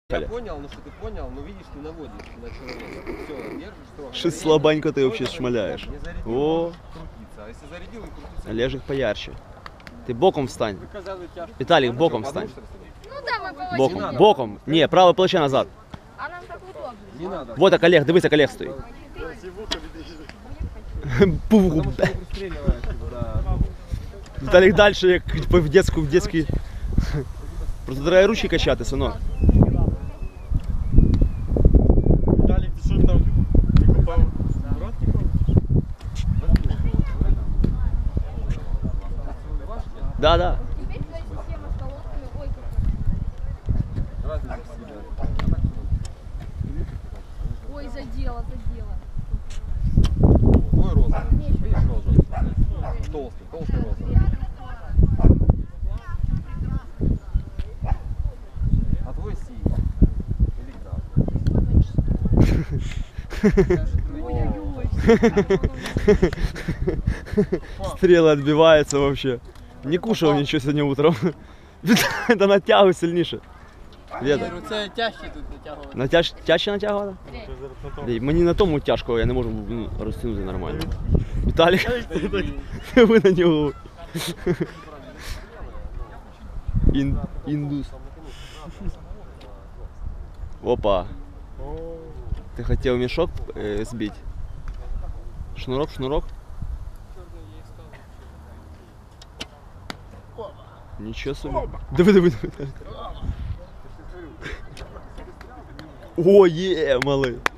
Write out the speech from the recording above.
Я понял, ну что ты понял, но видишь, ты наводишь на человека. Все, держишь строго. Что слабенько ты вообще шмаляешь. О, А если зарядил и крутиться. Олежик поярче. Ты боком встань. Виталик, боком встань. Ну да, мы по Боком, боком. Не, правое плече назад. А нам так удобно. Не надо. Вот так Олег, дивись, як Олег стоїть. Пух. Віталік далі, як в детський. Просто треба ручки качати, синок. Віталік, ти що там? Ти купав? Брат ніколи? Да, да. Теперь твоя система с колодками, ой, как... Ой, задело. Твой розовый. Видишь розовый? Толстый розовый. А твой синий. Или красный. Стрелы отбиваются вообще. Не кушал ничего сегодня утром. Это натягивай сильніше. Веда. Це тяжче тут натягувати. Тяжче натягувати? Мені на тому тяжко, я не можу розтягнути нормально. Віталік, ви на нього. Індус. Опа. Ти хотів мішок збити? Шнурок? Нічого собі. Диви. О, є, малий.